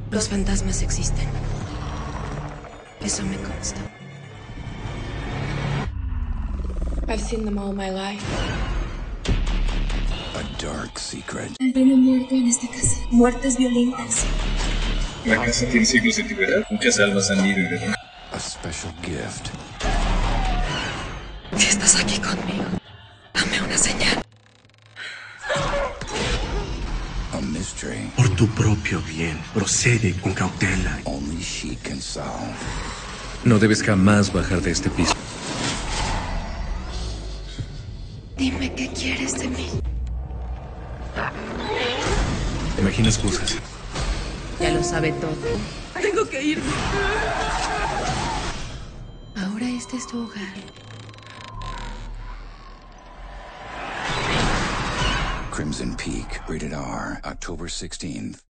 Los fantasmas existen. Eso me consta. I've seen them all my life. A dark secret. Hay una muerte en esta casa. Muertes violentas. La casa tiene siglos de antigüedad. Muchas almas han ido y venido. A special gift. Si estás aquí conmigo, dame una señal. A mystery. Por tu propio bien, procede con cautela. Only she can solve. No debes jamás bajar de este piso. Dime qué quieres de mí. Imaginas cosas. Ya lo sabe todo. Tengo que irme. Ahora este es tu hogar. Crimson Peak, rated R, October 16th.